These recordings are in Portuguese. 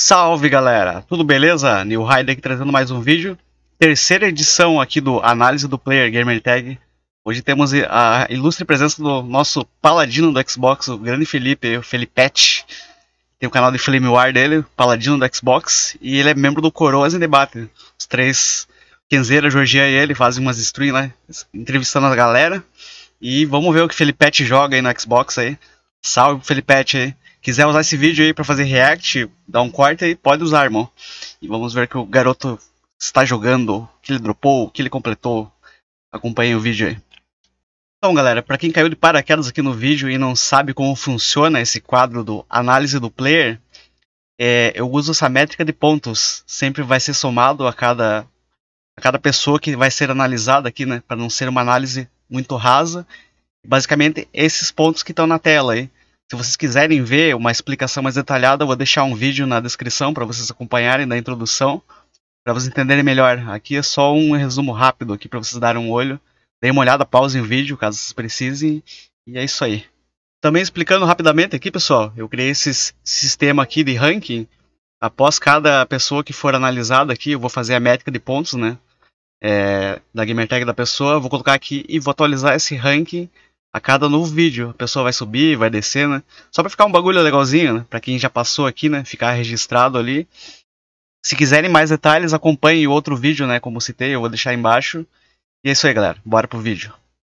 Salve galera, tudo beleza? New Rider aqui trazendo mais um vídeo. Terceira edição aqui do Análise do Player Gamertag. Hoje temos a ilustre presença do nosso paladino do Xbox, o grande Felipe, o Felipete. Tem o canal de Flame War dele, paladino do Xbox. E ele é membro do Coroas em Debate. Os três, Kenzeira, Jorginho e ele, fazem umas streams lá, entrevistando a galera. E vamos ver o que o Felipete joga aí no Xbox aí. Salve Felipete aí. Quiser usar esse vídeo aí pra fazer react, dar um corte aí, pode usar, irmão. E vamos ver o que o garoto está jogando, o que ele dropou, o que ele completou. Acompanhem o vídeo aí. Então galera, pra quem caiu de paraquedas aqui no vídeo e não sabe como funciona esse quadro do Análise do Player, eu uso essa métrica de pontos. Sempre vai ser somado a cada pessoa que vai ser analisada aqui, né? Pra não ser uma análise muito rasa. Basicamente, esses pontos que estão na tela aí. Se vocês quiserem ver uma explicação mais detalhada, eu vou deixar um vídeo na descrição para vocês acompanharem da introdução, para vocês entenderem melhor. Aqui é só um resumo rápido aqui para vocês darem um olho. Deem uma olhada, pausem o vídeo caso vocês precisem, e é isso aí. Também explicando rapidamente aqui, pessoal, eu criei esse sistema aqui de ranking. Após cada pessoa que for analisada aqui, eu vou fazer a métrica de pontos, né? Da gamertag da pessoa, eu vou colocar aqui e vou atualizar esse ranking a cada novo vídeo. A pessoa vai subir, vai descer, né? Só pra ficar um bagulho legalzinho, né? Pra quem já passou aqui, né? Ficar registrado ali. Se quiserem mais detalhes, acompanhem o outro vídeo, né? Como citei, eu vou deixar aí embaixo. E é isso aí, galera. Bora pro vídeo.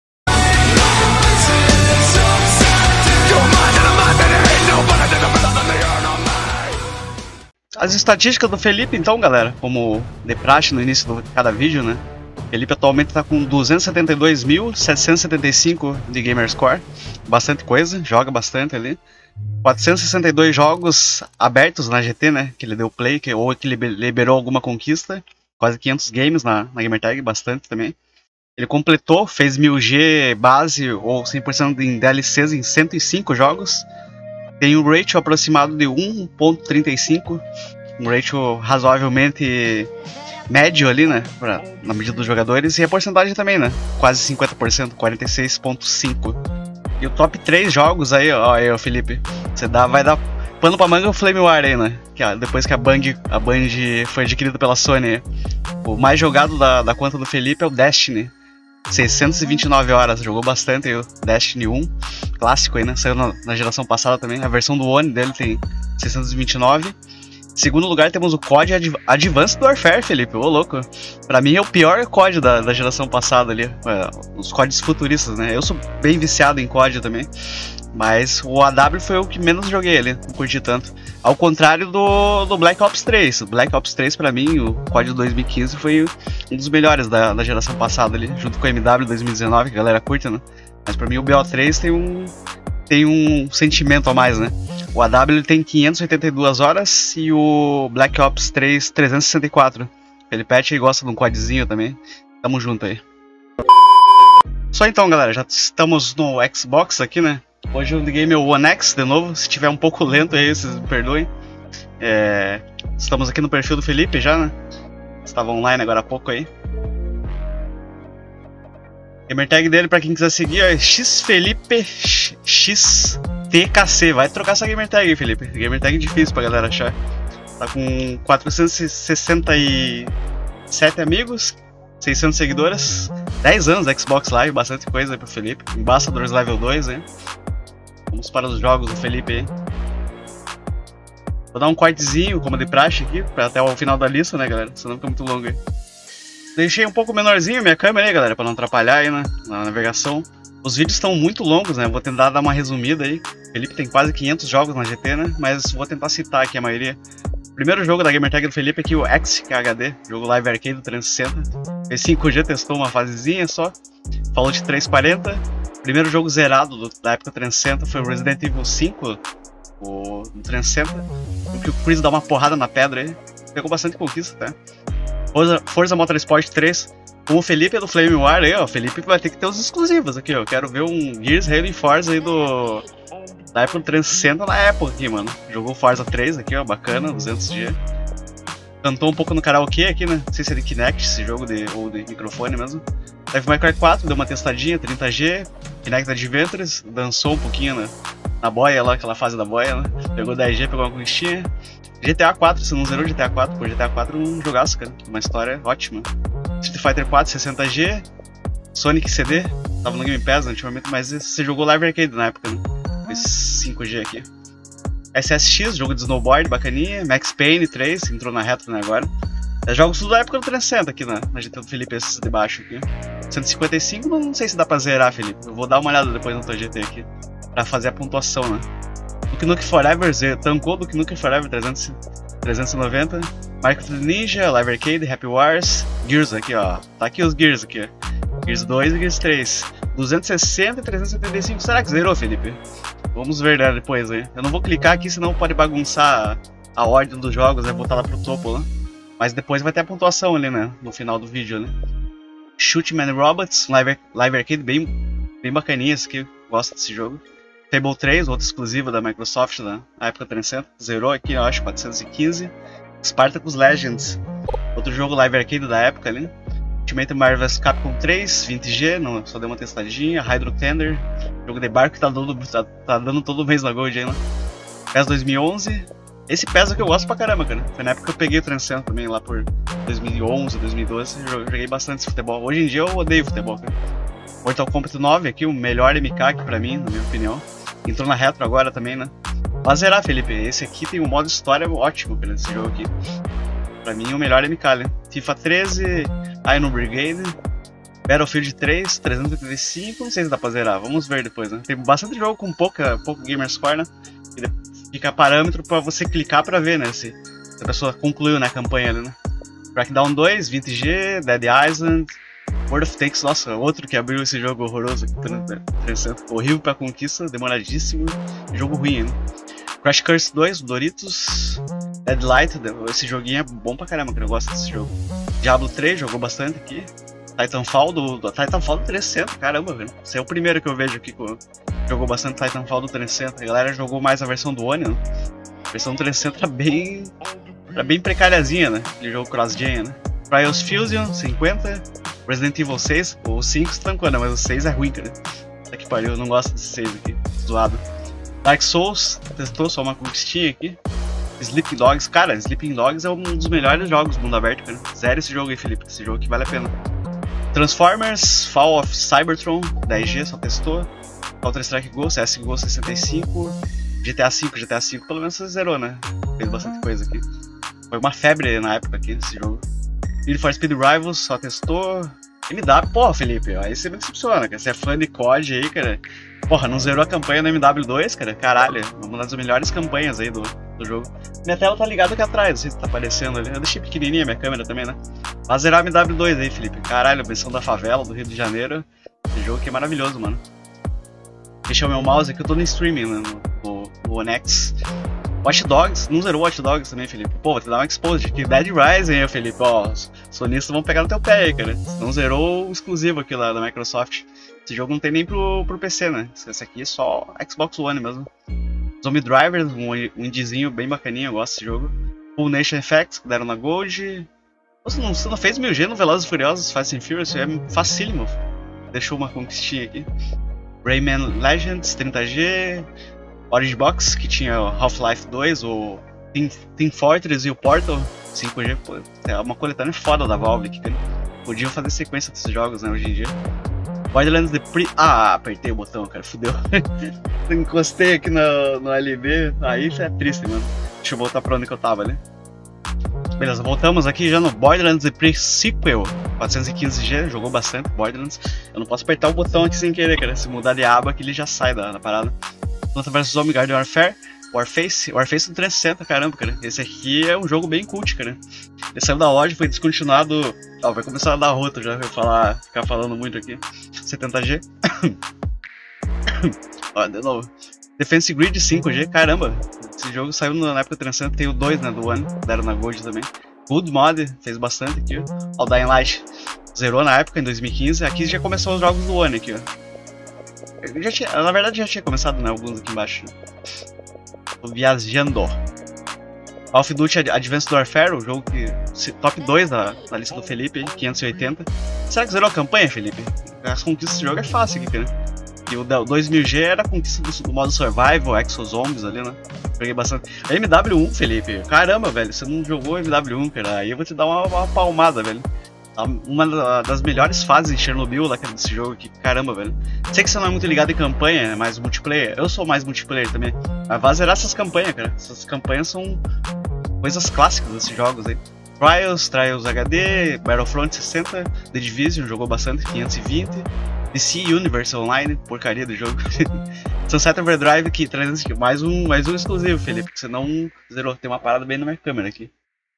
As estatísticas do Felipe, então, galera, como de praxe no início de cada vídeo, né? Felipe atualmente está com 272.775 de Gamerscore, bastante coisa, joga bastante ali. 462 jogos abertos na GT, né, que ele deu play, ou que ele liberou alguma conquista. Quase 500 games na Gamertag, bastante também. Ele completou, fez 1000G base ou 100% em DLCs em 105 jogos. Tem um ratio aproximado de 1.35, um ratio razoavelmente médio ali, né, na medida dos jogadores, e a porcentagem também, né, quase 50%, 46.5%. E o top 3 jogos aí, ó, aí, ó, Felipe, vai dar pano pra manga o Flame War aí, né, que, ó, depois que a Band foi adquirida pela Sony. O mais jogado da conta do Felipe é o Destiny, 629 horas, jogou bastante aí, o Destiny 1, clássico aí, né, saiu na geração passada também, a versão do One dele tem 629. Em segundo lugar temos o COD Advanced Warfare, Felipe, ô louco. Pra mim é o pior COD da geração passada ali, os CODs futuristas, né? Eu sou bem viciado em COD também, mas o AW foi o que menos joguei ali, não curti tanto. Ao contrário do Black Ops 3. O Black Ops 3 pra mim, o COD de 2015 foi um dos melhores da geração passada ali, junto com o MW 2019, que a galera curte, né? Mas pra mim o BO3 tem um sentimento a mais, né? O AW tem 582 horas e o Black Ops 3 364. Felipete gosta de um quadzinho também. Tamo junto aí. Só então, galera, já estamos no Xbox aqui, né? Hoje eu liguei meu One X de novo. Se tiver um pouco lento aí, vocês me perdoem. Estamos aqui no perfil do Felipe já, né? Estava online agora há pouco aí. Gamertag dele, pra quem quiser seguir, é XFelipeXTKC. Vai trocar essa gamertag aí, Felipe. Gamertag é difícil pra galera achar. Tá com 467 amigos, 600 seguidores, 10 anos Xbox Live, bastante coisa aí pro Felipe. Ambassadors Level 2, hein? Vamos para os jogos do Felipe aí. Vou dar um cortezinho, como de praxe aqui, até o final da lista, né, galera? Senão fica muito longo aí. Deixei um pouco menorzinho minha câmera aí, galera, pra não atrapalhar aí, né, na navegação. Os vídeos estão muito longos, né, vou tentar dar uma resumida aí. O Felipe tem quase 500 jogos na GT, né, mas vou tentar citar aqui a maioria. O primeiro jogo da gamertag do Felipe é aqui, o XKHD, jogo live arcade do 360. Fez 5G, testou uma fasezinha só. Fallout 340. Primeiro jogo zerado da época 360 foi o Resident Evil 5, do 360. Em que o Chris dá uma porrada na pedra aí. Pegou bastante conquista, tá? Forza Motorsport 3, com o Felipe é do Flame War aí, ó. O Felipe vai ter que ter os exclusivos aqui, ó. Quero ver um Gears, Halo e Forza aí da época do 360 na época aqui, mano. Jogou Forza 3 aqui, ó, bacana, 200G. Cantou um pouco no karaokê aqui, né? Não sei se é de Kinect esse jogo ou de microfone mesmo. Devil May Cry 4, deu uma testadinha, 30G. Kinect Adventures, dançou um pouquinho na boia lá, aquela fase da boia, né? Pegou 10G, pegou uma conquistinha. GTA 4, você não zerou GTA 4? Pô, GTA 4 é um jogaço, cara. Uma história ótima. Street Fighter 4, 60G. Sonic CD, tava no Game Pass antigamente, mas você jogou Live Arcade na época, né? Esse 5G aqui. SSX, jogo de snowboard, bacaninha. Max Payne 3, entrou na retro, né, agora. Jogos tudo da época do 360 aqui na GT do Felipe, esses de baixo aqui. 155, não sei se dá pra zerar, Felipe. Eu vou dar uma olhada depois no teu GT aqui, pra fazer a pontuação, né. Duke Nukem Forever, tancou Duke Nukem Forever 390. Minecraft Ninja, Live Arcade, Happy Wars. Gears aqui, ó. Tá aqui os Gears aqui, ó. Gears 2 e Gears 3. 260 e 375. Será que zerou, Felipe? Vamos ver, né, depois, hein? Eu não vou clicar aqui, senão pode bagunçar a ordem dos jogos, né? Botar lá pro topo, né? Mas depois vai ter a pontuação ali, né? No final do vídeo, né? Shootman Robots, Live Arcade, bem bacaninha esse aqui. Gosto desse jogo. Fable 3, outro exclusivo da Microsoft, né? Na época 300. Zerou aqui, eu acho, 415. Spartacus Legends, outro jogo Live Arcade da época ali. Ultimate Marvel vs Capcom 3, 20G, não, só deu uma testadinha. Hydro Thunder, jogo de barco que tá dando todo mês na Gold aí, né? PES 2011, esse PES é que eu gosto pra caramba, cara. Foi na época que eu peguei o 300 também, lá por 2011, 2012, eu joguei bastante esse futebol. Hoje em dia eu odeio futebol, cara. Mortal Kombat 9 aqui, o melhor MK aqui pra mim, na minha opinião. Entrou na retro agora também, né? Pra zerar, Felipe, esse aqui tem um modo história ótimo, cara, esse jogo aqui. Pra mim, o melhor MK, né? FIFA 13, Iron Brigade, Battlefield 3, 385, não sei se dá pra zerar, vamos ver depois, né? Tem bastante jogo com pouco gamerscore, né? E fica parâmetro pra você clicar pra ver, né? Se a pessoa concluiu, né, a campanha ali, né? Crackdown 2, 20G, Dead Island, World of Tanks, nossa, outro que abriu esse jogo horroroso aqui, 300, horrível pra conquista, demoradíssimo, jogo ruim, né? Crash Course 2, Doritos, Deadlight, esse joguinho é bom pra caramba, que eu gosto desse jogo. Diablo 3, jogou bastante aqui. Titanfall do 300, caramba, velho. Esse é o primeiro que eu vejo aqui que jogou bastante Titanfall do 300. A galera jogou mais a versão do Onion. A versão do 300 era bem precariazinha, né? Aquele jogo cross-gen, né? Trials Fusion, 50. Resident Evil 6, o 5 se trancou, né? Mas o 6 é ruim, cara. Puta que pariu, eu não gosto desse 6 aqui, zoado. Dark Souls, testou só uma conquistinha aqui. Sleeping Dogs, cara, Sleeping Dogs é um dos melhores jogos do mundo aberto, cara. Zero esse jogo aí, Felipe, esse jogo aqui vale a pena. Transformers, Fall of Cybertron, 10G, só testou. Counter-Strike Go, CSGO 65. GTA V pelo menos você zerou, né? Fez bastante coisa aqui. Foi uma febre na época aqui, esse jogo. Need for Speed Rivals, só testou. MW, porra, Felipe, aí você me decepciona, cara. Você é fã de COD aí, cara. Porra, não zerou a campanha no MW2, cara? Caralho, uma das melhores campanhas aí do jogo. Minha tela tá ligada aqui atrás, não sei se tá aparecendo ali. Eu deixei pequenininha minha câmera também, né? Vai zerar a MW2 aí, Felipe. Caralho, a versão da favela do Rio de Janeiro. Esse jogo aqui é maravilhoso, mano. Deixa o meu mouse aqui, eu tô no streaming, né? No One X. Watch Dogs, não zerou Watch Dogs também, Felipe. Pô, vou te dar um exposed aqui. Dead Rising aí, Felipe. Ó, os sonistas vão pegar no teu pé aí, cara. Não zerou o exclusivo aqui lá da Microsoft. Esse jogo não tem nem pro PC, né? Esse aqui é só Xbox One mesmo. Zombie Drivers, um indiezinho bem bacaninho, eu gosto desse jogo. Full Nation Effects, que deram na Gold. Você não fez 1000G no Velozes e Furiosos Fast and Furious? É facílimo. Deixou uma conquistinha aqui. Rayman Legends, 30G. Orange Box, que tinha Half-Life 2, o Team Fortress e o Portal 5G. Pô, é uma coletânea foda da Valve que podiam fazer sequência desses jogos, né, hoje em dia. Borderlands The Ah, apertei o botão, cara, fudeu. Encostei aqui no LB, aí isso é triste, mano. Deixa eu voltar pra onde que eu tava ali. Beleza, voltamos aqui já no Borderlands The Pre-Sequel 415G, jogou bastante Borderlands. Eu não posso apertar o botão aqui sem querer, cara. Se mudar de aba aqui ele já sai da parada. Planta vs Zombie Garden Warfare, Warface do 360, caramba, cara. Esse aqui é um jogo bem cult, cara. Ele saiu da loja, foi descontinuado. Ó, vai começar a dar rota já, ficar falando muito aqui. 70G. Ó, de novo. Defense Grid 5G, caramba. Esse jogo saiu na época 360, tem o 2, né, do One, deram na Gold também. Good Mod, fez bastante aqui, ó. O Dying Light zerou na época, em 2015. Aqui já começou os jogos do One aqui, ó. Na verdade já tinha começado, né, alguns aqui embaixo. Tô viajando. Call of Duty Advanced Warfare, o jogo que top 2 na lista do Felipe, 580. Será que zerou a campanha, Felipe? As conquistas desse jogo é fácil aqui, cara. E o 2000G era a conquista do modo Survival, Exo Zombies ali, né? Peguei bastante. MW1, Felipe. Caramba, velho, você não jogou MW1, cara. Aí eu vou te dar uma palmada, velho. Uma das melhores fases em Chernobyl lá desse jogo aqui. Caramba, velho. Sei que você não é muito ligado em campanha, é mais multiplayer. Eu sou mais multiplayer também. Mas vai zerar essas campanhas, cara. Essas campanhas são coisas clássicas desses jogos aí. Trials HD, Battlefront 60, The Division, jogou bastante, 520. DC Universe Online, porcaria do jogo. Sunset Overdrive, que 300, mais um exclusivo, Felipe, que você não zerou. Tem uma parada bem na minha câmera aqui.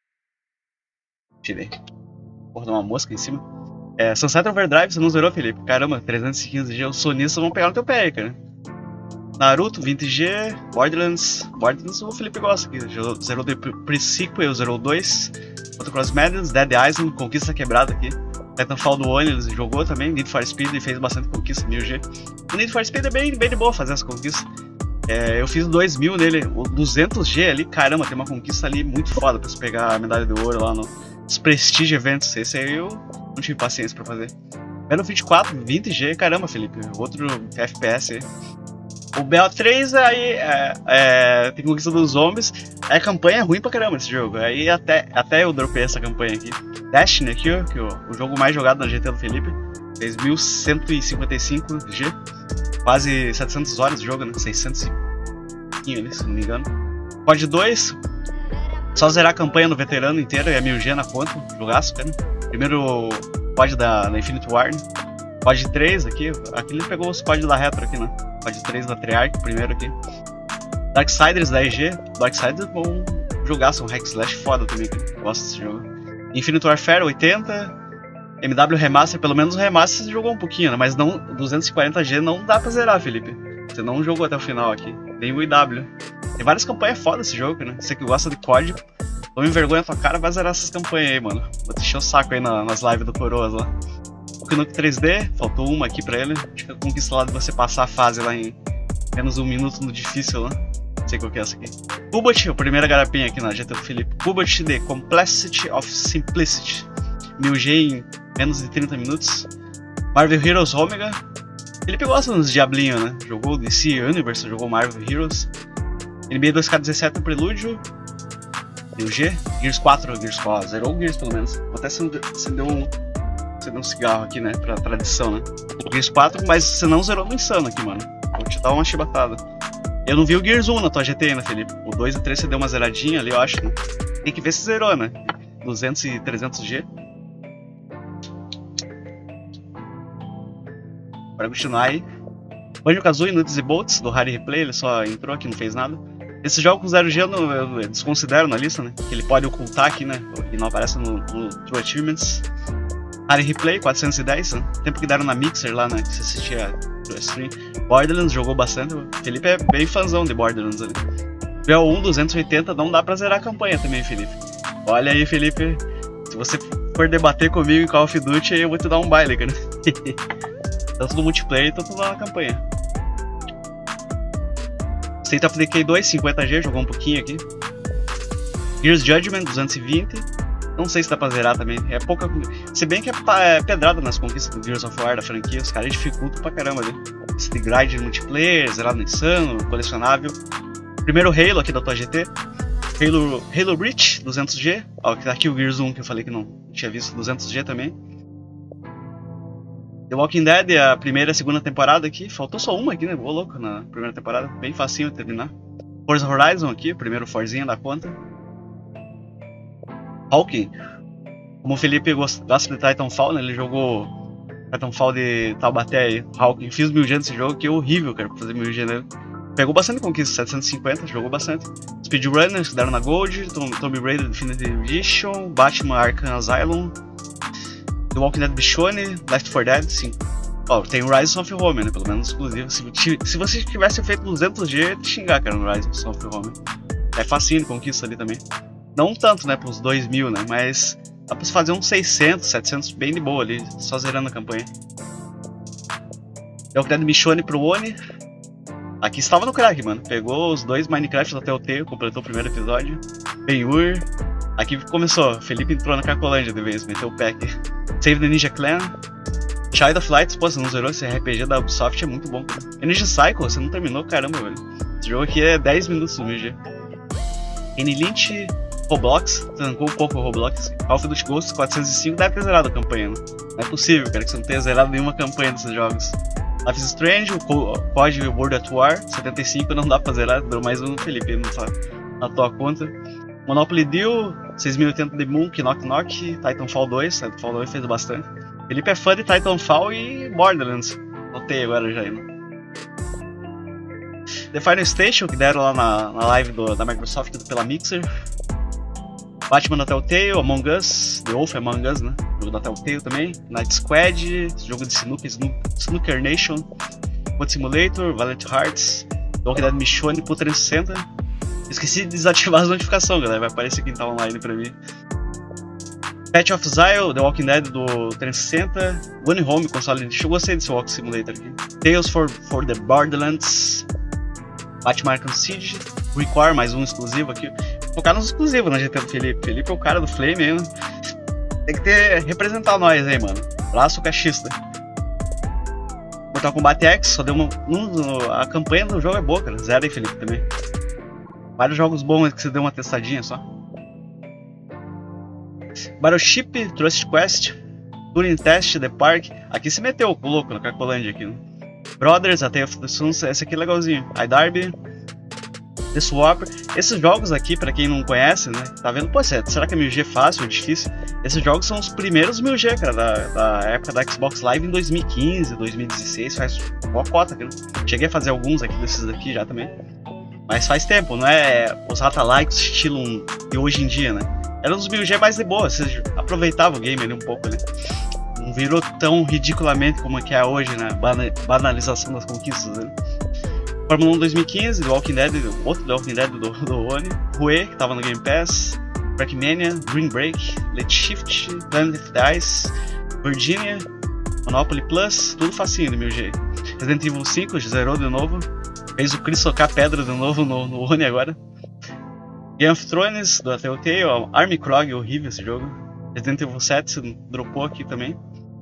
Tirei. Porra, de uma mosca em cima. Sunset Overdrive, você não zerou, Felipe? Caramba, 315G, os sonistas vão pegar no teu pé aí, cara. Naruto, 20G, Borderlands o Felipe gosta aqui. Zerou The Pre-Sequel, zerou 2. Motocross Madness, Dead Island, conquista quebrada aqui. Titanfall do One, ele jogou também. Need for Speed, ele fez bastante conquista, 1000G. O Need for Speed é bem de boa fazer as conquistas. Eu fiz 2000 nele, o 200G ali, caramba, tem uma conquista ali muito foda pra você pegar a medalha de ouro lá nos Prestige Events. Esse aí eu não tive paciência pra fazer. Battlefield 4, 20G, caramba, Felipe, outro FPS aí. O BO3 aí tem conquista dos zombies. A campanha é ruim pra caramba esse jogo. Aí até eu dropei essa campanha aqui. Destiny aqui, ó, que o jogo mais jogado na GT do Felipe. Fez 1155G. Quase 700 horas de jogo, né? 600 ali, se não me engano. COD 2. Só zerar a campanha no veterano inteiro e a 1000G na conta. Jogaço, cara. Primeiro COD da Infinite Ward. COD 3 aqui. Aqui ele pegou os COD da Retro aqui, né? COD 3 da Treyarch, primeiro aqui. Darksiders da EG. Darksiders é um jogaço, um hack slash foda também, que eu gosto desse jogo. Infinite Warfare 80. MW Remaster, pelo menos o Remaster você jogou um pouquinho, né? Mas não, 240G não dá pra zerar, Felipe. Você não jogou até o final aqui. Nem o IW. Tem várias campanhas fodas esse jogo, né? Você que gosta de COD, tome vergonha na tua cara, vai zerar essas campanhas aí, mano. Vou te encher o saco aí nas lives do Coroas lá. Nuke 3D, faltou uma aqui pra ele. Acho que a conquista lá de você passar a fase lá em menos 1 minuto no difícil lá. Não sei qual que é essa aqui. Kubot, a primeira garapinha aqui na GT do Felipe. Kubot The Complexity of Simplicity. 1000G em menos de 30 minutos. Marvel Heroes Omega. Felipe gosta dos diablinhos, né? Jogou DC Universe, jogou Marvel Heroes. NBA 2K17 Prelúdio. 1000G. Gears 4, zerou o Gears pelo menos. Vou até acender um cigarro aqui, né, pra tradição, né. O Gears 4, mas você não zerou no Insano aqui, mano. Vou te dar uma chibatada. Eu não vi o Gears 1 na tua GT, né, Felipe? O 2 e 3 você deu uma zeradinha ali, eu acho, né? Tem que ver se zerou, né? 200 e 300G. Para continuar aí. Banjo-Kazooie, Nuts e Bolts, do Harry Replay, ele só entrou aqui, não fez nada. Esse jogo com 0G eu desconsidero na lista, né? Que ele pode ocultar aqui, né? E não aparece no True Achievements. Harry Replay, 410, né? Tempo que deram na Mixer lá, né? Que você assistia a stream. Borderlands, jogou bastante. O Felipe é bem fãzão de Borderlands ali. BO1, 280, não dá pra zerar a campanha também, Felipe. Olha aí, Felipe. Se você for debater comigo em Call of Duty, aí eu vou te dar um baile, cara. Tanto no multiplayer, tanto na campanha. State of Decay 2, 50G, jogou um pouquinho aqui. Gears Judgment, 220. Não sei se dá pra zerar também, é pouca. Se bem que é pedrada nas conquistas do Gears of War da franquia, os caras dificultam pra caramba ali. Esse de grind de multiplayer, zerado no Insano, colecionável. Primeiro Halo aqui da tua GT. Halo Reach, 200G. Ó, aqui o Gears 1 que eu falei que não tinha visto, 200G também. The Walking Dead, a primeira e a segunda temporada aqui. Faltou só uma aqui, né? Vou louco na primeira temporada, bem facinho de terminar. Forza Horizon aqui, primeiro Forzinha da conta. Hawking, como o Felipe gosta de Titanfall, né? Ele jogou Titanfall de Taubaté aí, Hawking. Fiz 1000G nesse jogo, que é horrível, cara, pra fazer 1000G nele. Pegou bastante conquista, 750, jogou bastante. Speedrunners, que deram na Gold, Tomb Raider Definitive Edition, Batman Arkham Asylum, The Walking Dead Bichone, Left 4 Dead, sim. Ó, tem o Rise of Rome, né? Pelo menos exclusivo. Se você tivesse feito 200G, eu ia te xingar, cara, no Rise of Rome. É facinho de conquista ali também. Não tanto, né, pros 2000, né, mas dá pra fazer uns 600, 700 bem de boa ali, só zerando a campanha. Eu criado Michonne pro One. Aqui estava no crack, mano. Pegou os 2 Minecraft da Telltale, completou o primeiro episódio. Ben-Hur. Aqui começou, Felipe entrou na Cracolândia de vez, meteu o pack. Save the Ninja Clan. Child of Light, pô, você não zerou esse RPG da Ubisoft, é muito bom, cara. Energy Cycle, você não terminou, caramba, velho. Esse jogo aqui é 10 minutos no MG. Kenny Lynch, Roblox, trancou um pouco o Roblox. Call of Duty Ghosts 405 deve ter zerado a campanha, né? Não é possível, cara, que você não tenha zerado nenhuma campanha desses jogos. Life is Strange, o COD World at War 75 não dá pra zerar, deu mais um Felipe na tua conta. Monopoly Deal, 6080 The Moon, Knock Knock, Titanfall 2, Titanfall 2 fez bastante. Felipe é fã de Titanfall e Borderlands, notei agora já, né? The Final Station, que deram lá na live da Microsoft pela Mixer. Batman da Telltale, Among Us, The Wolf Among Us, né? Jogo da Telltale também. Night Squad, jogo de Snooker Nation. Boat Simulator, Valiant Hearts, The Walking Dead Michonne pro 360. Esqueci de desativar as notificações, galera. Vai aparecer quem tá online pra mim. Patch of Exile, The Walking Dead do 360. Gone Home, console de. Eu gostei desse Walk Simulator aqui. Tales for the Borderlands. Batman Arkham Siege. Require, mais um exclusivo aqui. Focar nos exclusivos na GT do Felipe. Felipe é o cara do Flame aí, né? Tem que representar nós aí, mano. Braço cachista. Mortal Kombat X, só deu a campanha do jogo é boa, cara. Zero aí, Felipe, também. Vários jogos bons que você deu uma testadinha só. Battleship, Trust Quest, Turing Test, The Park. Aqui se meteu o louco na Cracolândia aqui, né? Brothers, A Tale of the Suns, esse aqui é legalzinho. iDarby, The Swapper. Esses jogos aqui, pra quem não conhece, né? Tá vendo? Pô, será que é 1000G fácil ou difícil? Esses jogos são os primeiros 1000G, cara, da época da Xbox Live em 2015, 2016. Faz boa cota, cara. Cheguei a fazer alguns aqui desses aqui já também. Mas faz tempo, não é os rata-likes estilo de hoje em dia, né? Eram os 1000G mais de boa, você aproveitava o game ali um pouco, né? Não virou tão ridiculamente como é que é hoje, né? Banalização das conquistas, né? Fórmula 1 2015, The Walking Dead, outro The Walking Dead do Oni, Rue, que tava no Game Pass, Trackmania, Green Break, Let's Shift, Planet of the Ice, Virginia, Monopoly Plus, tudo facinho do 1000G. Resident Evil 5, zerou de novo, fez o Chris socar pedra de novo no Oni agora. Game of Thrones, da Telltale, Army Krog, horrível esse jogo. Resident Evil 7 dropou aqui também.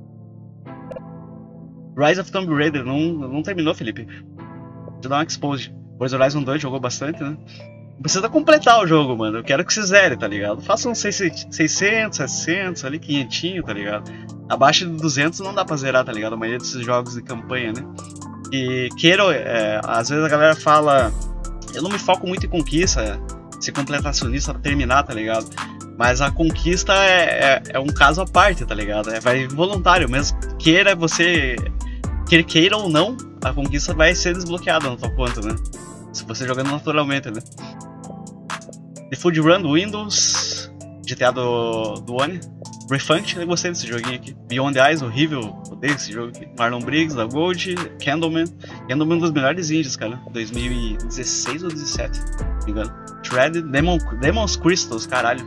Rise of Tomb Raider, não terminou, Felipe. Deixa eu dar uma expose. Forza Horizon 2 jogou bastante, né? Não precisa completar o jogo, mano. Eu quero que você zere, tá ligado? Faça uns 600, 700, ali 500, tá ligado? Abaixo de 200 não dá pra zerar, tá ligado? A maioria desses jogos de campanha, né? E queira, às vezes a galera fala... Eu não me foco muito em conquista, ser completacionista pra terminar, tá ligado? Mas a conquista é um caso à parte, tá ligado? Vai voluntário mesmo. Queira você... Queira ou não, a conquista vai ser desbloqueada na tua conta, né? Se você jogando naturalmente, né? The Food Run do Windows, GTA do One, Refunct, eu gostei desse joguinho aqui. Beyond the Eyes, horrível, odeio esse jogo aqui. Marlon Briggs, da Gold, Candleman. Candleman é um dos melhores indies, cara. 2016 ou 2017, se não me engano. Shredded, Demon's Crystals, caralho.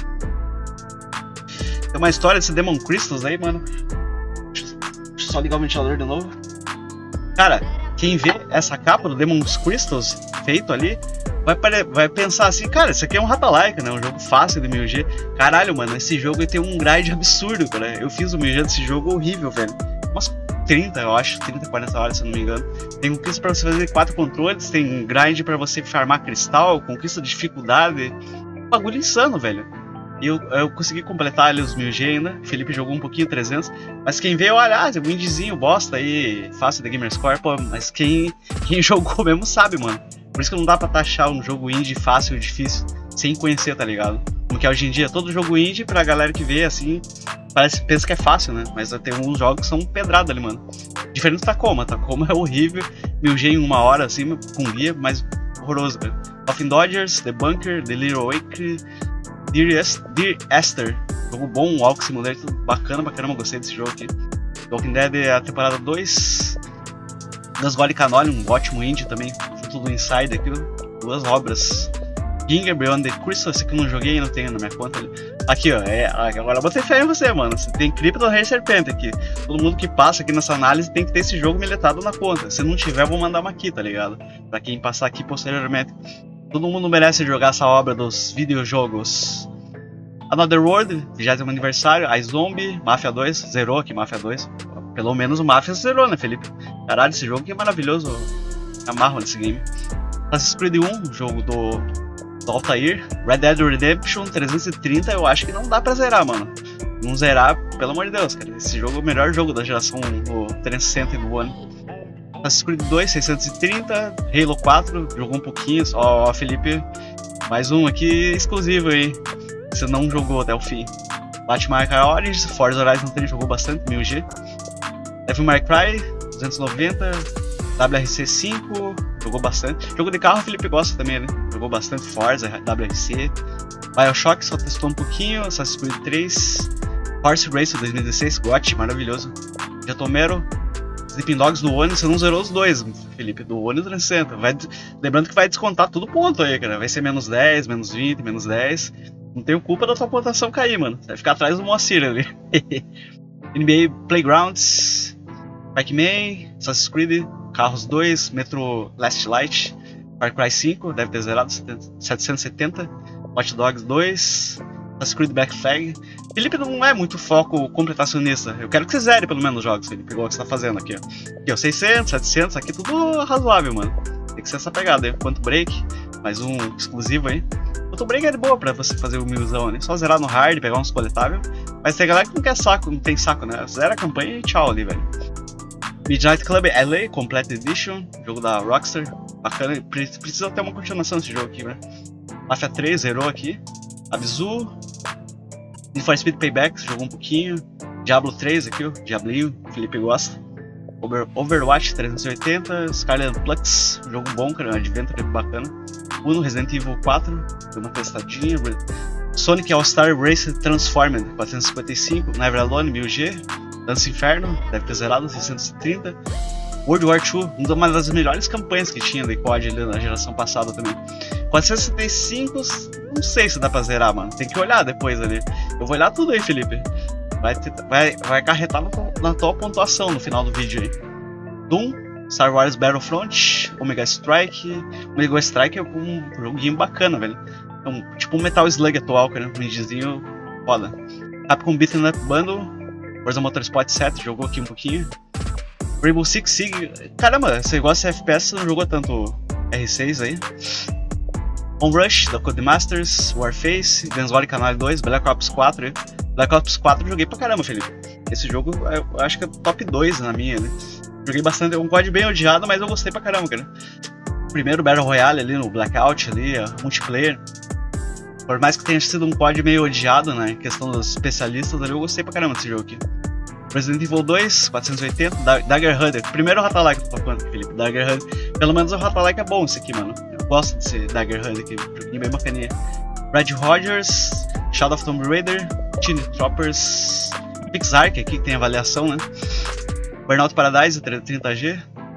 Tem uma história desse Demon Crystals aí, mano. Deixa eu só ligar o ventilador de novo. Cara, quem vê essa capa do Demon's Crystals feito ali, vai pensar assim, cara, isso aqui é um rata-like, né? Um jogo fácil de 1000G. Caralho, mano, esse jogo tem um grind absurdo, cara. Eu fiz o 1000G desse jogo horrível, velho. Umas 30, eu acho, 30, 40 horas, se eu não me engano. Tem conquista pra você fazer 4 controles, tem grind pra você farmar cristal, conquista de dificuldade. Bagulho insano, velho. E eu consegui completar ali os 1000G ainda. O Felipe jogou um pouquinho, 300. Mas quem veio, olha, tem um indiezinho bosta aí, fácil da Gamerscore, pô. Mas quem jogou mesmo sabe, mano. Por isso que não dá pra taxar um jogo indie fácil e difícil, sem conhecer, tá ligado? Como que é hoje em dia, todo jogo indie, pra galera que vê, assim, pensa que é fácil, né? Mas tem alguns jogos que são pedrada ali, mano. Diferente do Tacoma. Tacoma é horrível, 1000G em 1 hora, assim, com guia, mas horroroso, cara. Coffin Dodgers, The Bunker, The Little Wake, Dear Esther, jogo bom, Walk Simulator, bacana, gostei desse jogo aqui. Walking Dead é a temporada 2. Guns Goli Canoli, um ótimo indie também, junto do Inside aqui, duas obras. Ginger Beyond the Crystal, esse aqui eu não joguei, não tenho na minha conta ali. Aqui, ó, agora eu botei fé em você, mano. Você tem Crypto Rei Serpente aqui. Todo mundo que passa aqui nessa análise tem que ter esse jogo miletado na conta. Se não tiver, eu vou mandar uma aqui, tá ligado? Pra quem passar aqui posteriormente. Todo mundo merece jogar essa obra dos videojogos. Another World, 20º aniversário, iZombie, Mafia 2, zerou aqui Mafia 2. Pelo menos o Mafia zerou, né, Felipe? Caralho, esse jogo que é maravilhoso. Amarro nesse game. Assassin's Creed 1, jogo do Altair. Red Dead Redemption 330, eu acho que não dá pra zerar, mano. Não zerar, pelo amor de Deus, cara. Esse jogo é o melhor jogo da geração do 360 e do One. Assassin's Creed 2, 630. Halo 4, jogou um pouquinho. Ó, Felipe, mais um aqui exclusivo aí. Você não jogou até o fim. Batman Arkham Origins, Forza Horizon 3 jogou bastante, 1000G. Devil May Cry, 290. WRC 5, jogou bastante. Jogo de carro o Felipe gosta também, né? Jogou bastante Forza, WRC. Bioshock só testou um pouquinho. Assassin's Creed 3. Horse Racer 2016, GOT, maravilhoso. Jatomero. Sleeping Dogs no One, você não zerou os dois, Felipe, do One e do 360. Lembrando que vai descontar tudo ponto aí, cara. Vai ser menos 10, menos 20, menos 10. Não tenho culpa da tua pontuação cair, mano. Você vai ficar atrás do Moacir ali. NBA Playgrounds. Pac-Man, Assassin's Creed, Carros 2, Metro Last Light, Far Cry 5, deve ter zerado, 770, Watch Dogs 2, Assassin's Creed Black Flag. Felipe não é muito foco completacionista, eu quero que você zere pelo menos os jogos, Felipe, igual que você tá fazendo aqui, ó. Aqui, ó, 600, 700, aqui tudo razoável, mano. Tem que ser essa pegada aí. Quantum Break, mais um exclusivo aí. Quantum Break é de boa pra você fazer o milzão, né? Só zerar no hard, pegar uns coletáveis. Mas tem galera que não quer saco, não tem saco, né? Zera a campanha e tchau ali, velho. Midnight Club LA Complete Edition, jogo da Rockstar, bacana, precisa ter uma continuação desse jogo aqui, né? Mafia 3 zerou aqui, Abzu, Need for Speed Payback, jogou um pouquinho, Diablo 3 aqui, ó, Diablinho, o Felipe gosta, Overwatch 380, Skyland Flux, jogo bom, cara, um adventure bacana, Uno, Resident Evil 4, deu uma testadinha, Sonic All-Star Race Transformed 455, Never Alone 1000G, Dance Inferno, deve ter zerado, 630. World War II, uma das melhores campanhas que tinha de COD ali na geração passada também. 465, não sei se dá pra zerar, mano. Tem que olhar depois ali. Eu vou olhar tudo aí, Felipe. Vai acarretar na tua pontuação no final do vídeo aí. Doom, Star Wars Battlefront, Omega Strike. Omega Strike é um joguinho bacana, velho. É tipo um Metal Slug atual, cara. Um indiezinho foda. Capcom Beat'em Up Bundle. Forza Motorsport 7, jogou aqui um pouquinho. Rainbow Six Siege, caramba, você gosta de FPS, você não jogou tanto R6 aí. Homerush, da Codemasters, Warface, Gunsword Canal 2, Black Ops 4 aí. Black Ops 4 eu joguei pra caramba, Felipe. Esse jogo eu acho que é top 2 na minha, né? Joguei bastante, é um COD bem odiado, mas eu gostei pra caramba, cara. Primeiro Battle Royale ali no Blackout ali, multiplayer. Por mais que tenha sido um COD meio odiado, né, em questão dos especialistas, eu gostei pra caramba desse jogo aqui. Resident Evil 2, 480, Dagger Hunter, primeiro Ratalike que eu tô falando aqui, Felipe, Dagger Hunter. Pelo menos o Ratalike é bom esse aqui, mano. Eu gosto desse Dagger Hunter aqui, joguinho bem bacaninha. Red Rogers, Shadow of Tomb Raider, Teen Troopers, Pixark aqui que tem avaliação, né. Burnout Paradise, 30G.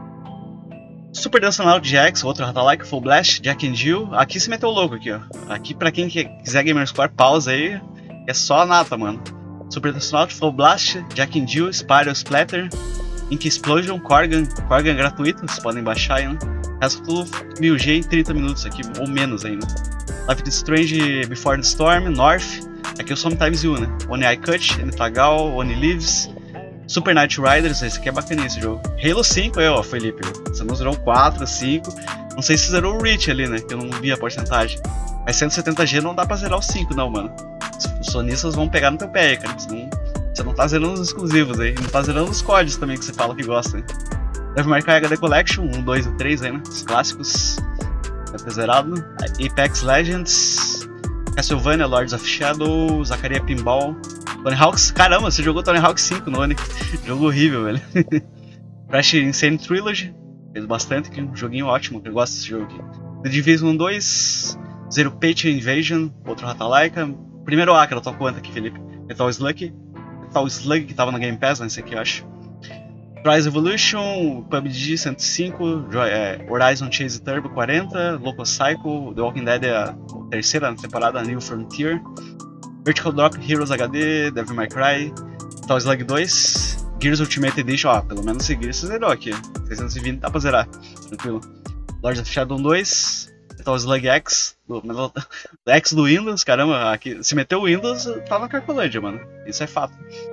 Super Nacional de Jax, outro Ratalike, Full Blast, Jack and Jill. Aqui se meteu louco aqui, ó. Aqui pra quem quiser Gamerscore, pausa aí. É só a nata, mano. Super Nacional, Full Blast, Jack and Jill, Spyro Splatter, Ink Explosion, Corgan gratuito, vocês podem baixar aí, né? Resto tudo 1000G em 30 minutos aqui, ou menos ainda. Life is Strange, Before the Storm, North. Aqui é o Sometimes You, né? Oni Eye Cut, Nitagal, Oni Lives. Super Night Riders, esse aqui é bacaninha esse jogo. Halo 5 aí, ó, Felipe. Você não zerou 4, 5. Não sei se zerou o Reach ali, né? Que eu não vi a porcentagem. Mas 170G não dá pra zerar o 5, não, mano. Os sonistas vão pegar no teu pé aí, cara. Você não tá zerando os exclusivos aí. Não tá zerando os códigos também que você fala que gosta, né? Deve marcar HD Collection, 1, 2 e 3 aí, né? Os clássicos. Deve ter zerado. Apex Legends. Castlevania, Lords of Shadow. Zaccaria Pinball. Tony Hawk's, caramba, você jogou Tony Hawk 5 no Oni. Jogo horrível, velho. Crash Insane Trilogy, fez bastante aqui, um joguinho ótimo, eu gosto desse jogo aqui. The Division 2, Zero Patch Invasion, outro Ratalaika. Primeiro A que eu tô conta aqui, Felipe. Metal Slug que tava no Game Pass, nesse aqui eu acho. Rise Evolution, PUBG 105, Horizon Chase Turbo 40, Loco Psycho, The Walking Dead é a terceira temporada, New Frontier. Vertical Drop Heroes HD, Devil May Cry, Metal Slug 2, Gears Ultimate Edition, ó, pelo menos esse Gears você zerou aqui, 620 dá pra zerar, tranquilo. Lords of Shadow 2, Metal Slug X, X do Windows, caramba, aqui, se meteu o Windows, tá na Carcolândia, mano, isso é fato.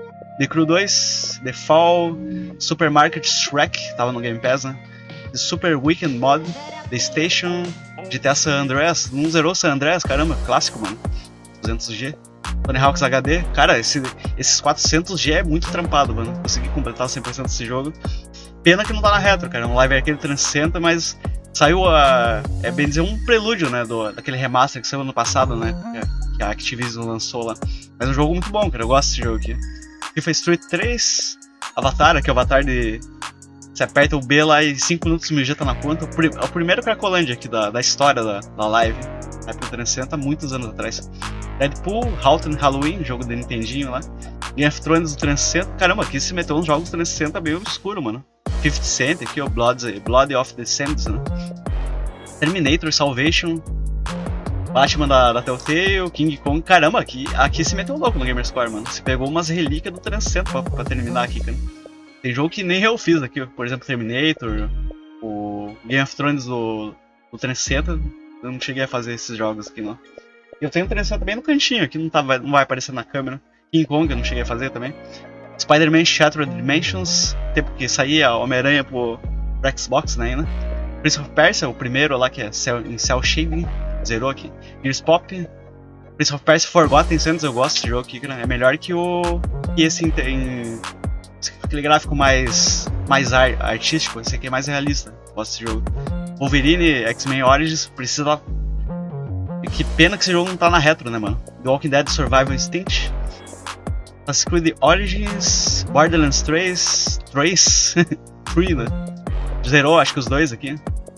The Crew 2, The Fall, Supermarket Shrek, tava no Game Pass, né? The Super Weekend Mod, The Station, GTA San Andreas, não zerou San Andreas, caramba, clássico, mano. 200G. Tony Hawk's HD, cara, esses 400G é muito trampado, mano. Consegui completar 100% desse jogo. Pena que não tá na retro, cara, um Live Arcade 360, mas saiu é bem dizer um prelúdio, né, daquele remaster que saiu ano passado, né, que a Activision lançou lá. Mas é um jogo muito bom, cara, eu gosto desse jogo aqui. FIFA Street 3, Avatar, aqui é o Avatar de... Você aperta o B lá e 5 minutos o MG tá na conta. É o primeiro Cracolândia aqui da história da live. Live 360, muitos anos atrás. Deadpool, Halton Halloween, jogo do Nintendinho lá. Game of Thrones do 360. Caramba, aqui se meteu uns jogos do 360 bem obscuro, mano. 50 Cent aqui, ó, Blood of the Sands, né? Terminator, Salvation. Batman da Telltale, King Kong. Caramba, aqui se meteu louco no Gamerscore, mano. Você pegou umas relíquias do 360 pra terminar aqui, cara. Tem jogo que nem eu fiz aqui, ó. Por exemplo, Terminator, o Game of Thrones do 360. Eu não cheguei a fazer esses jogos aqui, não. Eu tenho o 360 bem no cantinho aqui, não vai aparecer na câmera. King Kong eu não cheguei a fazer também. Spider-Man Shattered Dimensions, tempo que saía Homem-Aranha pro Xbox, né, ainda. Prince of Persia, o primeiro lá que é em Cell Shading, zerou aqui. Gears Pop, Prince of Persia Forgotten Sands, eu gosto desse jogo aqui, né? É melhor que esse aquele gráfico mais artístico, esse aqui é mais realista, gosto desse jogo. Wolverine X-Men Origins, precisa... Que pena que esse jogo não tá na retro, né, mano? The Walking Dead Survival Instinct, Assassin's Creed Origins, Borderlands 3, 3, né? Zerou, acho que os dois aqui.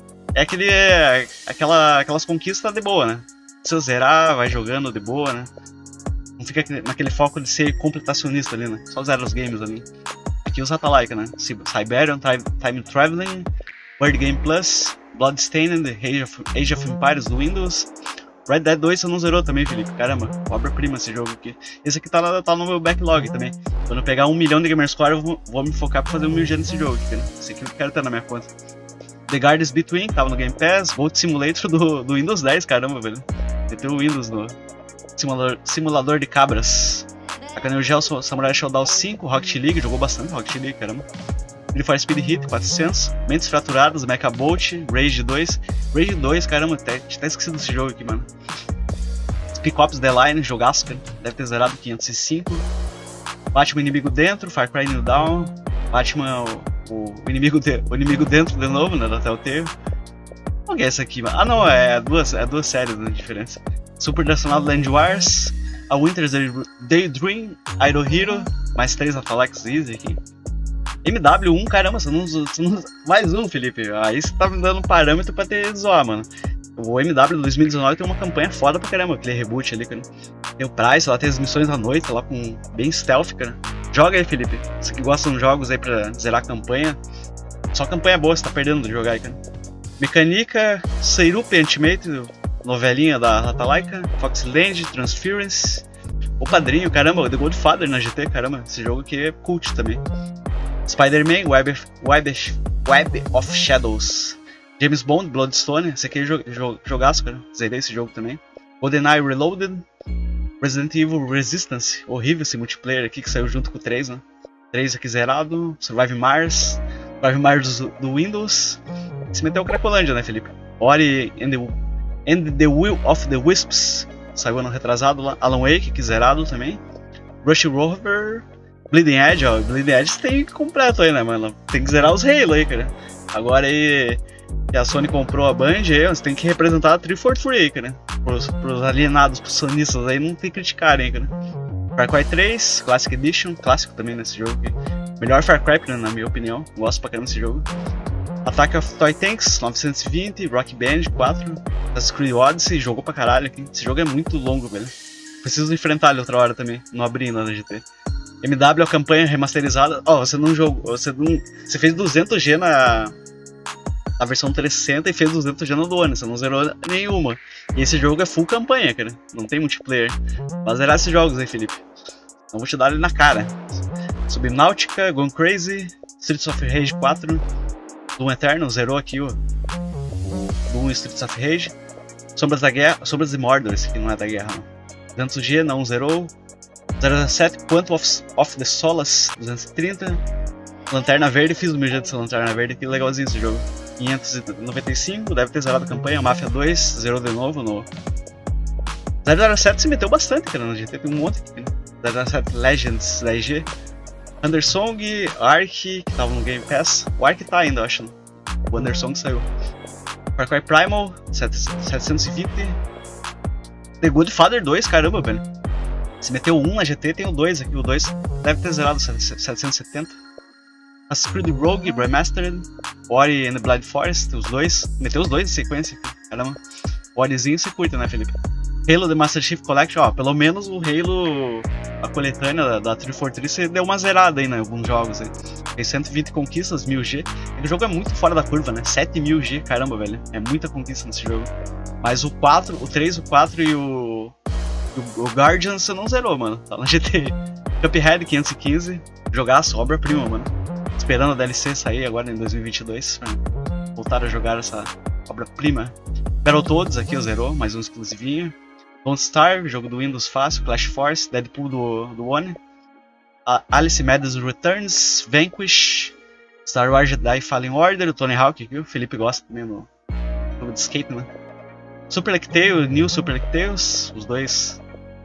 É aquelas conquistas de boa, né? Se eu zerar, vai jogando de boa, né? Não fica naquele foco de ser completacionista ali, né? Só zera os games ali. Aqui os Atalaika, né? Siberian, Time Traveling, Word Game Plus, Bloodstained, Age of Empires do Windows. Red Dead 2 você não zerou também, Felipe. Caramba, obra-prima esse jogo aqui. Esse aqui tá no meu backlog também. Quando eu pegar 1 milhão de Gamerscore, eu vou me focar pra fazer 1.000G nesse jogo aqui, né? Esse aqui eu quero ter na minha conta. The Gardens Between, tava no Game Pass. Boat Simulator do Windows 10, caramba, velho. Meteu o Windows no simulador de cabras. A Neo Geo Samurai Shodown 5, Rocket League, jogou bastante Rocket League, caramba. Free Fire Speed Hit 400, Mentes Fraturadas, Mecha Bolt, Rage 2. Rage 2, caramba, tinha até esquecido desse jogo aqui, mano. Spec Ops The Line, jogaço, cara. Deve ter zerado 505. Batman Inimigo Dentro, Far Cry New Dawn. Batman, o inimigo dentro de novo, né, da Telltale. Qual que é essa aqui, mano? Ah, não, é duas séries, né, diferença. Super Nacional Land Wars, A Winter's Daydream, Idol Hero, mais 3 Atalax Easy aqui. MW1, caramba, você não mais um, Felipe. Aí você tá me dando um parâmetro pra ter zoar, mano. O MW 2019 tem uma campanha foda pra caramba, aquele reboot ali, cara. Tem o Price, lá tem as missões à noite, lá com bem stealth, cara. Joga aí, Felipe. Você que gosta de jogos aí pra zerar a campanha. Só campanha boa, você tá perdendo de jogar aí, cara. Mecânica, Seirup Ultimate, novelinha da Atalaika, Foxland, Transference. O Padrinho, caramba, The Godfather na GT, caramba. Esse jogo aqui é cult também. Spider-Man, Web of Shadows, James Bond, Bloodstone, esse aqui é jogaço, cara, zerei esse jogo também. GoldenEye Reloaded, Resident Evil Resistance, horrível esse multiplayer aqui que saiu junto com o 3, né? 3 aqui zerado, Survive Mars do Windows, se meteu o Cracolândia, né, Felipe? Ori and the Will of the Wisps, saiu ano retrasado lá, Alan Wake, aqui zerado também. Rush Rover, Bleeding Edge, ó, Bleeding Edge tem completo aí, né, mano? Tem que zerar os Halo aí, cara. Agora aí que a Sony comprou a Band, aí, você tem que representar a 343 aí, cara. Pros alienados, pros sonistas aí, não tem que criticarem, cara. Far Cry 3, Classic Edition, clássico também nesse jogo aqui. Melhor Far Cry, na minha opinião, gosto pra caramba desse jogo. Attack of Toy Tanks, 920, Rock Band 4, Assassin's Creed Odyssey, jogou pra caralho aqui. Esse jogo é muito longo, velho. Preciso enfrentar ele outra hora também, não abri na GT. MW, a campanha remasterizada. Ó, você não jogou. Você fez 200G na versão 360 e fez 200G no do ano. Você não zerou nenhuma. E esse jogo é full campanha, cara. Não tem multiplayer. Vai zerar esses jogos aí, Felipe. Então vou te dar ele na cara. Subnautica, Gone Crazy, Streets of Rage 4, Doom Eternal, zerou aqui o Doom Streets of Rage. Sombras da Guerra, Sombras de Mordor, esse aqui não é da guerra, não. 200G, não zerou. 007 Quantum of the Solace 230. Lanterna Verde, fiz o meu jeito dessa Lanterna Verde, que legalzinho esse jogo. 595, deve ter zerado a campanha. Mafia 2, zerou de novo no... 007 se meteu bastante, cara, no GT, tem um monte aqui, né? 007 Legends da IG. Undersong, Ark, que tava no Game Pass. O Ark tá ainda, eu acho. O Undersong saiu. Far Cry Primal, 720. The Good Father 2, caramba, velho. Se meteu um na GT, tem o 2 aqui. O 2 deve ter zerado 770. Assassin's Creed Rogue, Remastered. Ori and the Blind Forest, os dois. Meteu os dois em sequência aqui, caramba. O Orizinho você curta, né, Felipe? Halo The Master Chief Collection, ó, pelo menos o Halo, a coletânea da 343, você deu uma zerada aí, né, em alguns jogos aí. Tem 120 conquistas, 1000G. O jogo é muito fora da curva, né, 7000G, caramba, velho. É muita conquista nesse jogo. Mas o 4, o 3, o 4 e o Guardian você não zerou, mano. Tá na GT. Cuphead 515, jogaço, obra-prima, mano. Esperando a DLC sair agora em 2022, pra voltar a jogar essa obra-prima. Battletoads aqui, zerou, mais um exclusivinho. Don't Starve, jogo do Windows fácil. Clash Force, Deadpool do One. Alice Madness Returns, Vanquish, Star Wars Jedi Fallen Order, o Tony Hawk aqui, o Felipe gosta também no jogo de skate, né? Super Lake Tales, New Super Lake Tales, os dois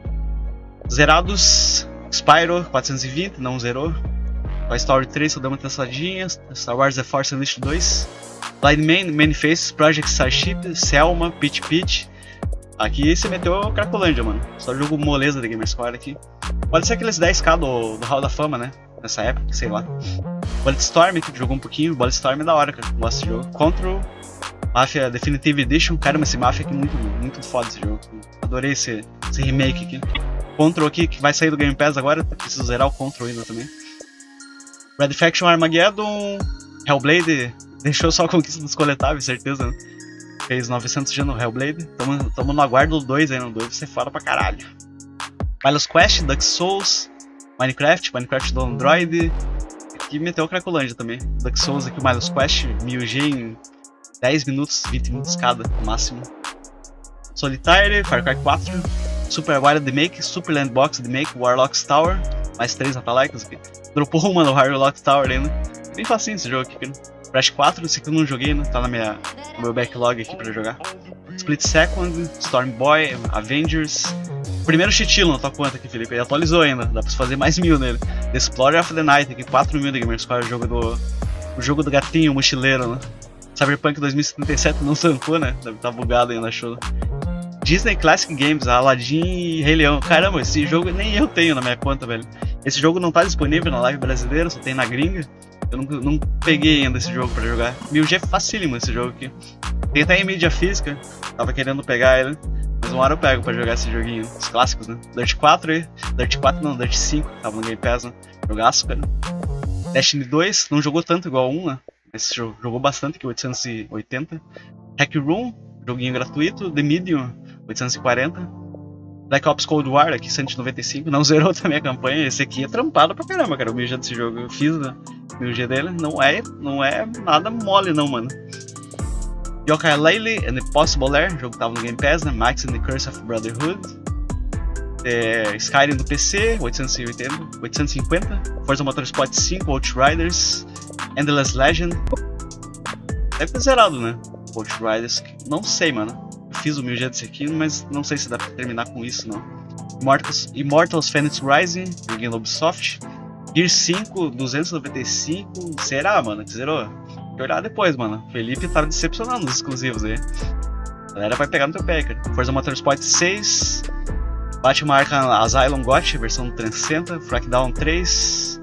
zerados. Spyro 420, não zerou. Toy Story 3, só deu uma testadinha. Star Wars The Force Unleashed 2. Blind Man, Manifest, Project Starship, Selma, Peach. Aqui você meteu o Cracolândia, mano. Só jogo moleza da Gamerscore aqui. Pode ser aqueles 10k do Hall da Fama, né? Nessa época, sei lá. Bulletstorm, que jogou um pouquinho. Bulletstorm é da hora, cara. Gosto desse jogo. Control, Mafia Definitive Edition. Caramba, esse Mafia aqui é muito foda esse jogo. Adorei esse remake aqui. Control aqui, que vai sair do Game Pass agora. Preciso zerar o Control ainda também. Red Faction Armageddon. Hellblade. Deixou só a conquista dos coletáveis, certeza, né? Fez 900G no Hellblade. Tamo no aguardo do 2 aí, no 2 você fala pra caralho. Miles Quest, Dark Souls, Minecraft do Android. Aqui meteu o Cracolândia também. Dark Souls aqui, o Miles Quest, 1000G em 10 minutos, 20 minutos cada, no máximo. Solitaire, Far Cry 4, Super Wild Remake, Super Landbox Remake, Warlock's Tower, mais 3 Atalaicas aqui. Dropou uma no Warlock's Tower ainda. Bem facinho esse jogo aqui, né? Crash 4, esse aqui eu não joguei, né? Tá no meu backlog aqui pra jogar. Split Second, Storm Boy, Avengers. Primeiro Chitilo, não tá quanto aqui, Felipe? Ele atualizou ainda, dá pra fazer mais 1000 nele. The Explorer of the Night, aqui 4000 de Gamerscore, o jogo do gatinho, o mochileiro, né? Cyberpunk 2077 não tancou, né? Deve estar bugado ainda, show. Disney Classic Games, Aladdin e Rei Leão. Caramba, esse jogo nem eu tenho na minha conta, velho. Esse jogo não tá disponível na live brasileira, só tem na gringa. Eu não peguei ainda esse jogo pra jogar. 1000G é facílimo esse jogo aqui. Tem até em mídia física, tava querendo pegar ele. Mas uma hora eu pego pra jogar esse joguinho, os clássicos, né? Dirt 4 aí. Dirt 4 não, Dirt 5, tava no Game Pass, né? Jogaço, cara. Destiny 2, não jogou tanto igual 1, né? Esse jogo jogou bastante, que 880. Hack Room, joguinho gratuito. The Medium, 840. Black Ops Cold War, aqui 195, não zerou também a campanha. Esse aqui é trampado pra caramba, cara, o 1000G desse jogo. Eu fiz o 1000G dele, não é nada mole não, mano. Yooka-Laylee and the Possible Air, jogo que tava no Game Pass, né? Max and the Curse of Brotherhood. Skyrim do PC, 850. Forza Motorsport 5, Outriders. Endless Legend. Deve ter zerado, né? Outriders, não sei, mano. Eu fiz o 1000G desse aqui, mas não sei se dá pra terminar com isso, não. Immortals Phoenix Rising, joguinho da Ubisoft. Gear 5, 295. Será, mano? Que zerou? Vou olhar depois, mano. Felipe tá decepcionando os exclusivos aí. A galera vai pegar no teu pé, cara. Forza Motorsport 6. Batman Arkham Asylum GOT, versão 360. Crackdown 3.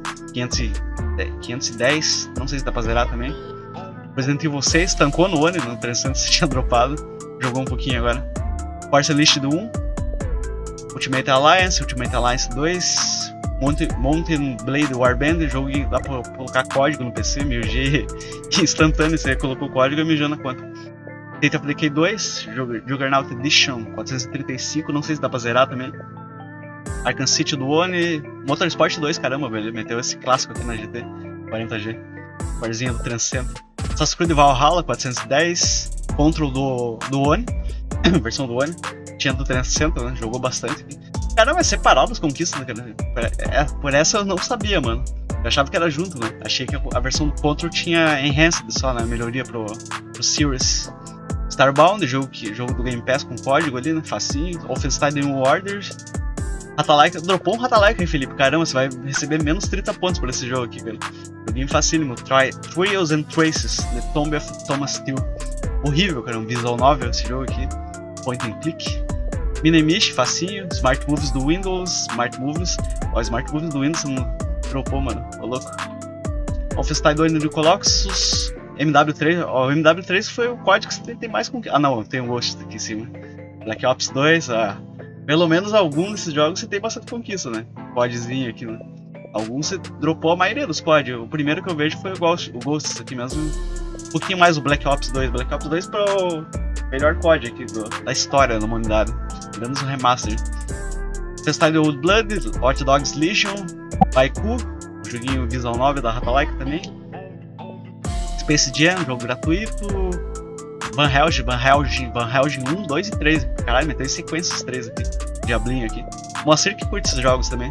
510. Não sei se dá pra zerar também. Resident Evil 6, tancou no One, no 300 você tinha dropado. Jogou um pouquinho agora. Force Unleashed 1. Ultimate Alliance 2. Mountain Blade Warband, jogo que dá pra colocar código no PC, 1000G instantâneo, você colocou o código e mijou na conta. State of Decay 2, Juggernaut Edition 435, não sei se dá pra zerar também. Arkham City do One, Motorsport 2, caramba, velho, meteu esse clássico aqui na GT, 40G, barzinha do 300. Assassin's Creed Valhalla 410, Control do One, versão do One, tinha do 360, né? Jogou bastante. Caramba, é separado as conquistas, cara. Por essa eu não sabia, mano. Eu achava que era junto, né? Achei que a versão do Control tinha Enhanced só, né? Melhoria pro Series. Starbound, jogo do Game Pass com código ali, né? Facinho. Wolfenstein New Order. Ratalaika, dropou um Ratalaika aí, Felipe. Caramba, você vai receber menos 30 pontos por esse jogo aqui, velho. Joguinho facílimo. Trials and Traces, The Tomb of Thomas Steele. Horrível, cara. Um visual novel esse jogo aqui. Point and click. Minimish, facinho. Smart Moves do Windows. Smart Moves do Windows não dropou, mano. Ô louco. Wolfenstein 2 New Colossus. MW3. Ó, o MW3 foi o código que você tem mais com. Ah, não. Tem o Ghost aqui em cima. Black Ops 2. Pelo menos algum desses jogos você tem bastante conquista, né? Podzinho aqui, né? Alguns você dropou a maioria dos COD. O primeiro que eu vejo foi o Ghost aqui mesmo. Um pouquinho mais o Black Ops 2. Black Ops 2 para o melhor COD aqui da história da humanidade. Menos um remaster. Wolfenstein Old Blood, Hot Dogs Legion, Baiku, joguinho visual 9 da Ratalaika também. Space Jam, jogo gratuito. Van Helsing 1, 2 e 3. Caralho, meteu em sequência esses três aqui. Diablinho aqui. Moacir que curte esses jogos também.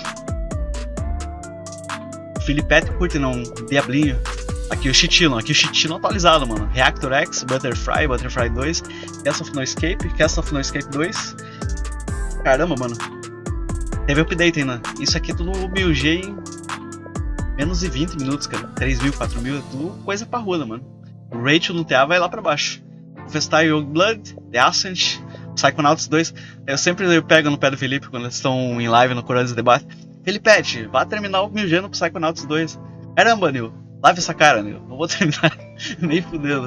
O Filipete curte não, Diablinho. Aqui o Chitilo atualizado, mano. Reactor X, Butterfly 2, Castle of No Escape 2. Caramba, mano. Teve update ainda. Isso aqui é tudo 1000G em menos de 20 minutos, cara. 3000, 4000, é tudo coisa parruda, mano. O ratio no TA vai lá pra baixo. Wolfenstein Youngblood, The Ascent, Psychonauts 2. Eu sempre pego no pé do Felipe quando eles estão em live no Coroas de Debate. Felipete, vá terminar o 1000G no Psychonauts 2. Caramba, Nil, lave essa cara, Nil. Não vou terminar nem fudendo.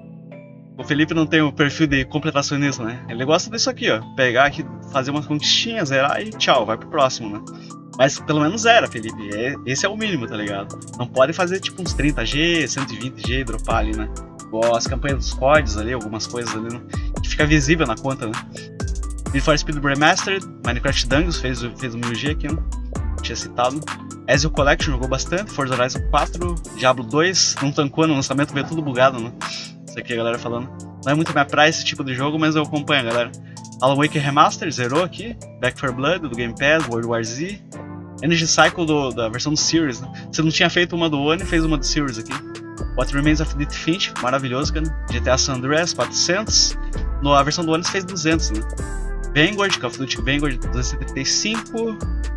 O Felipe não tem o perfil de completacionista, né? Ele gosta disso aqui, ó. Pegar aqui, fazer umas conquistinhas, zerar e tchau, vai pro próximo, né? Mas pelo menos zera, Felipe. Esse é o mínimo, tá ligado? Não pode fazer tipo uns 30G, 120G, dropar ali, né? Igual as campanhas dos códigos ali, algumas coisas ali, né? Que fica visível na conta, né? Need for Speed Remastered, Minecraft Dungeons fez o 1000G aqui, né? Tinha citado. Ezio Collection jogou bastante, Forza Horizon 4, Diablo 2, não tancou no lançamento, veio tudo bugado, né? Isso aqui a galera falando. Não é muito minha praia esse tipo de jogo, mas eu acompanho, galera. Alan Wake Remaster, zerou aqui. Back 4 Blood, do Game Pass, World War Z. Energy Cycle da versão do Series, né? Você não tinha feito uma do One, fez uma do Series aqui. What Remains of Edith Finch, maravilhoso, cara. GTA San Andreas, 400. A versão do One fez 200, né? Vanguard, Call of Duty Vanguard, 275.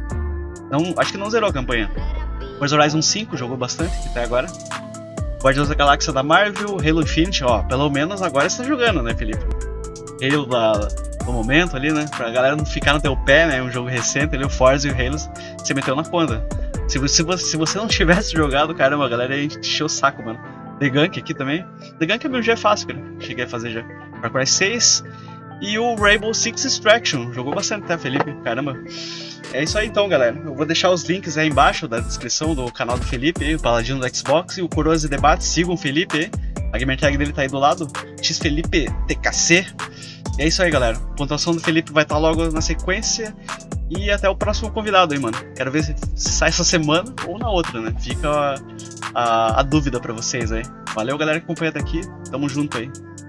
Não, acho que não zerou a campanha. Forza Horizon 5, jogou bastante, até agora. Guardiões da Galáxia da Marvel, Halo Infinite, ó, pelo menos agora você tá jogando, né, Felipe? Halo do momento ali, né? Pra galera não ficar no teu pé, né? Um jogo recente ali, o Forza e o Halo, você meteu na conta. Se você não tivesse jogado, caramba, a galera ia encher o saco, mano. The Gunk aqui também. The Gunk é meu já é fácil, cara. Cheguei a fazer já. Far Cry 6. E o Rainbow Six Extraction. Jogou bastante, tá, Felipe? Caramba. É isso aí então, galera. Eu vou deixar os links aí embaixo da descrição do canal do Felipe, o Paladino do Xbox e o Coroas de Debate. Sigam o Felipe aí. A gamer tag dele tá aí do lado. XFelipe TKC. E é isso aí, galera. A pontuação do Felipe vai estar logo na sequência. E até o próximo convidado aí, mano. Quero ver se sai essa semana ou na outra, né? Fica a dúvida pra vocês aí. Valeu, galera que acompanha daqui. Tamo junto aí.